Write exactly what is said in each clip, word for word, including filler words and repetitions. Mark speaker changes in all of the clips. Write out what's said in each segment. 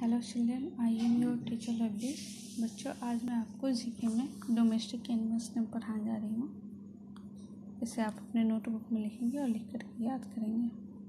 Speaker 1: Hello children, I am your teacher lovely. बच्चों, आज मैं आपको जीके में डोमेस्टिक एनिमल्स नेम पढ़ाने जा रही हूँ। इसे आप अपने नोटबुक में लिखेंगे और लिख करके याद करेंगे।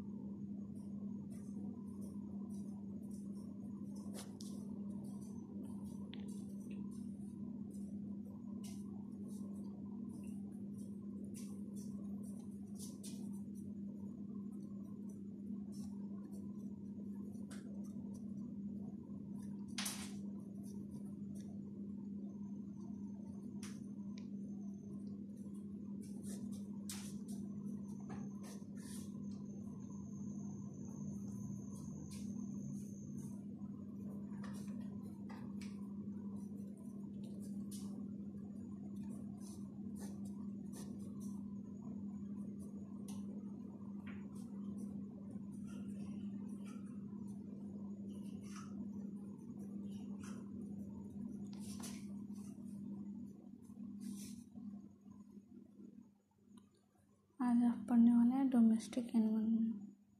Speaker 1: आज आप पढ़ने वाले हैं डोमेस्टिक एनिमल में।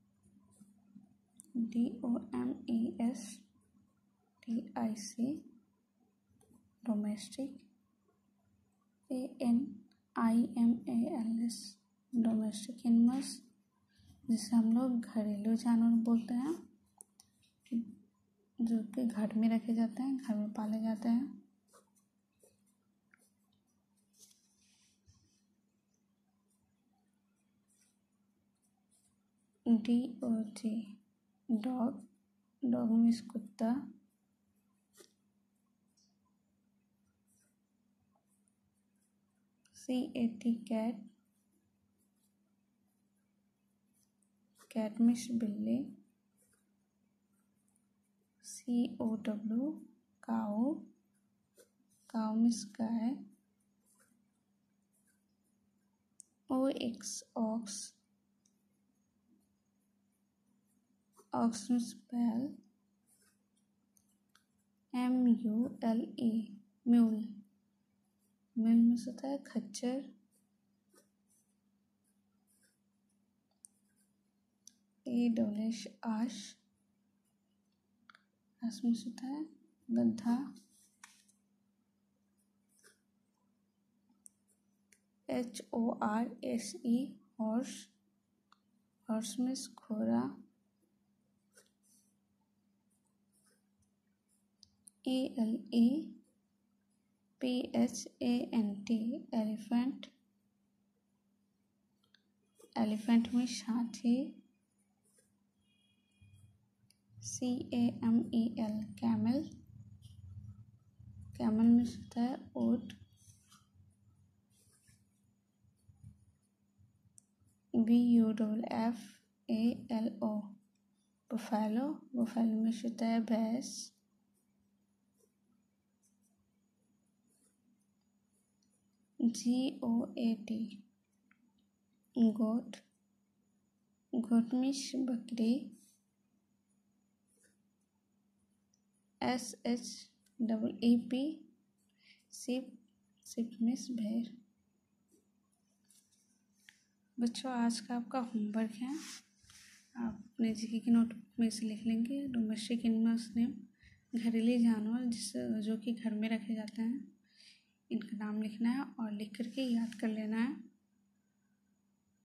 Speaker 1: D O M E S T I C domestic, A N I M A L S domestic animals, जिसे हम लोग घरेलू जानवर बोलते हैं, जो कि घर में रखे जाते हैं, घर में पाले जाते हैं। D O G dog, dog means कुत्ता। C A T cat, cat means बिल्ली। C O W cow, cow means गाय। O X ox, ox means बैल। M U L E mule, mule means होता है खच्चर। ए डबल एश आश, आश means होता है गधा। H O R S E horse, horse means घोड़ा। E L E P H A N T elephant, elephant में हाथी। C A M E L camel, camel में होता है ऊंट। B U double F A L O buffalo, buffalo में होता है भैंस। G O A T goat, goat means बकरी। S H double E P sheep, sheep means भेड़। बच्चों, आज का आपका होमवर्क है, आप अपने जीके की नोटबुक में इसे लिख लेंगे। डोमेस्टिक एनिमल्स नेम, घरेलू जानवर जिस जो कि घर में रखे जाते हैं, इनका नाम लिखना है और लिख करके याद कर लेना है।